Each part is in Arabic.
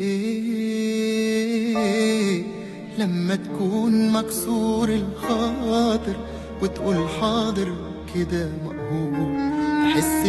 بإيه لما تكون مكسور الخاطر وتقول حاضر كده مقهور؟ تحس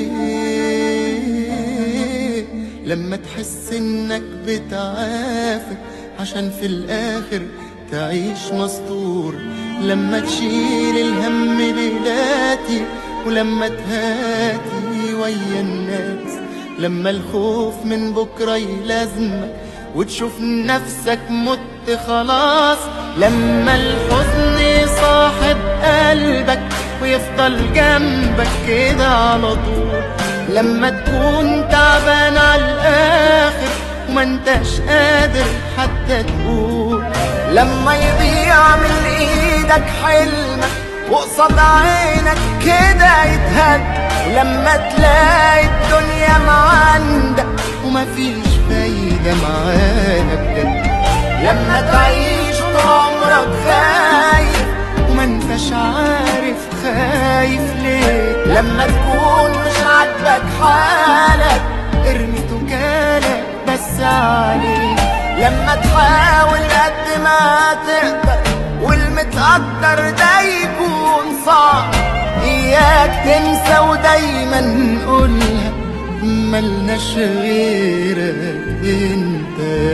بإيه لما تحس إنك بتعافر عشان في الآخر تعيش مستور؟ لما تشيل الهم بلاتي ولما تهاتي ويا الناس، لما الخوف من بكرة يلازمك وتشوف نفسك مت خلاص، لما الحزن يصاحب قلبك ويفضل جنبك كده على طول، لما تكون تعبان على الآخر وما انتش قادر حتى تقول، لما يضيع من ايدك حلمك وقصاد عينك كده يتهد، ولما تلاقي الدنيا معندك ومفيش فايدة معاها بجد، لما تعيش طول عمرك خايف وما انتش عارف خايف ليه، لما تكون مش عاجبك حالك ارمي توكالك بس عليك، لما تحاول قد ما تقدر والمتقدر ده يكون صعب، اياك تنسى ودايما قولها ملناش غيرك انت.